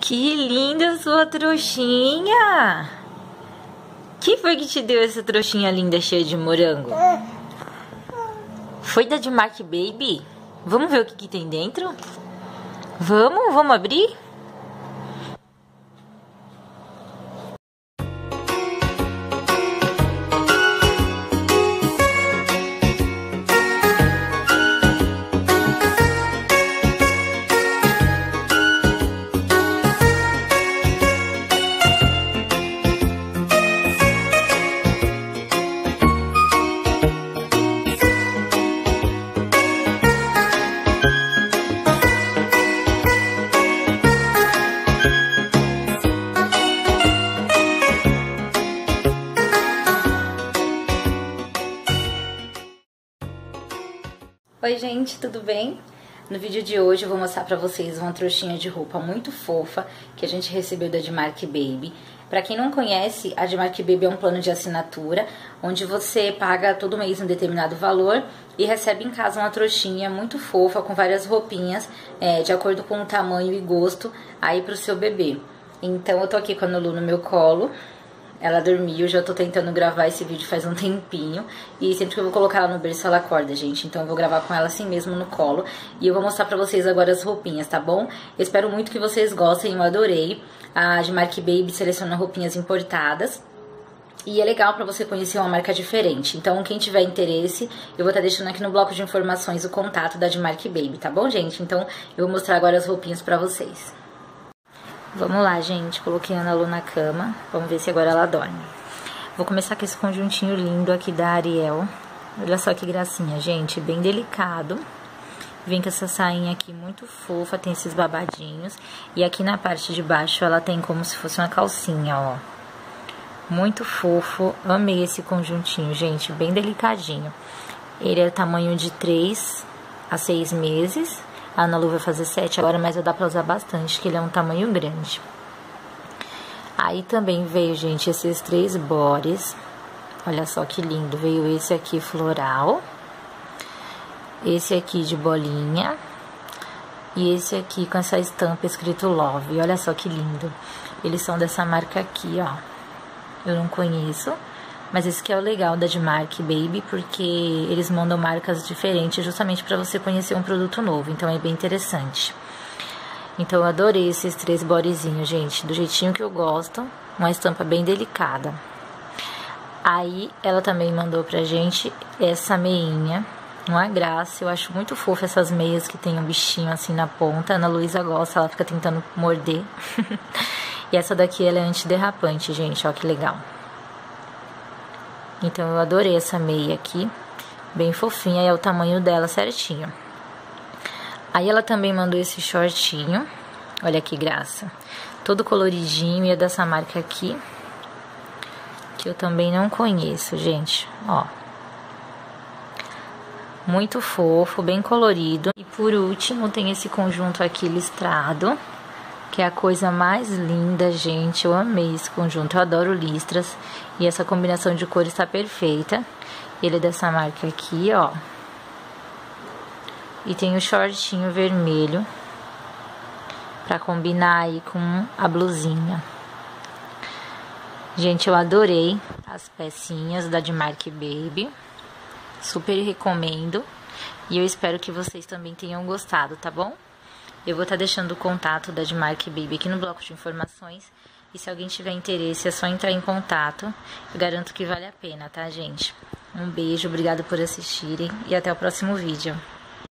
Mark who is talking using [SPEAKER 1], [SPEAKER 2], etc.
[SPEAKER 1] Que linda sua trouxinha! Quem foi que te deu essa trouxinha linda cheia de morango? Foi da Dmark Baby? Vamos ver o que tem dentro? Vamos abrir? Oi gente, tudo bem? No vídeo de hoje eu vou mostrar pra vocês uma trouxinha de roupa muito fofa que a gente recebeu da Dmark Baby. Pra quem não conhece, a Dmark Baby é um plano de assinatura onde você paga todo mês um determinado valor e recebe em casa uma trouxinha muito fofa com várias roupinhas de acordo com o tamanho e gosto aí pro seu bebê. Então eu tô aqui com a Nulu no meu colo. Ela dormiu, já tô tentando gravar esse vídeo faz um tempinho. E sempre que eu vou colocar ela no berço, ela acorda, gente. Então eu vou gravar com ela assim mesmo no colo. E eu vou mostrar pra vocês agora as roupinhas, tá bom? Eu espero muito que vocês gostem, eu adorei. A Dmark Baby seleciona roupinhas importadas. E é legal pra você conhecer uma marca diferente. Então quem tiver interesse, eu vou estar deixando aqui no bloco de informações o contato da Dmark Baby, tá bom, gente? Então eu vou mostrar agora as roupinhas pra vocês. Vamos lá, gente. Coloquei a Ana Lu na cama. Vamos ver se agora ela dorme. Vou começar com esse conjuntinho lindo aqui da Ariel. Olha só que gracinha, gente. Bem delicado. Vem com essa sainha aqui muito fofa. Tem esses babadinhos. E aqui na parte de baixo ela tem como se fosse uma calcinha, ó. Muito fofo. Amei esse conjuntinho, gente. Bem delicadinho. Ele é tamanho de 3 a 6 meses. A Ana Lu vai fazer 7 agora, mas dá pra usar bastante, que ele é um tamanho grande. Aí também veio, gente, esses 3 bodies. Olha só que lindo. Veio esse aqui floral. Esse aqui de bolinha. E esse aqui com essa estampa escrito Love. Olha só que lindo. Eles são dessa marca aqui, ó. Eu não conheço. Mas esse que é o legal da Dmark Baby, porque eles mandam marcas diferentes justamente para você conhecer um produto novo. Então é bem interessante. Então eu adorei esses 3 bodyzinhos, gente, do jeitinho que eu gosto. Uma estampa bem delicada. Aí ela também mandou pra gente essa meinha, uma graça. Eu acho muito fofa essas meias que tem um bichinho assim na ponta. A Ana Luísa gosta, ela fica tentando morder. E essa daqui ela é antiderrapante, gente, ó que legal. Então eu adorei essa meia aqui, bem fofinha, e é o tamanho dela certinho. Aí ela também mandou esse shortinho, olha que graça, todo coloridinho, e é dessa marca aqui, que eu também não conheço, gente, ó. Muito fofo, bem colorido. E por último tem esse conjunto aqui listrado, que é a coisa mais linda, gente. Eu amei esse conjunto, eu adoro listras. E essa combinação de cores tá perfeita. Ele é dessa marca aqui, ó. E tem o shortinho vermelho pra combinar aí com a blusinha. Gente, eu adorei as pecinhas da Dmark Baby. Super recomendo. E eu espero que vocês também tenham gostado, tá bom? Eu vou estar deixando o contato da Dmark Baby aqui no bloco de informações. E se alguém tiver interesse, é só entrar em contato. Eu garanto que vale a pena, tá, gente? Um beijo, obrigada por assistirem e até o próximo vídeo.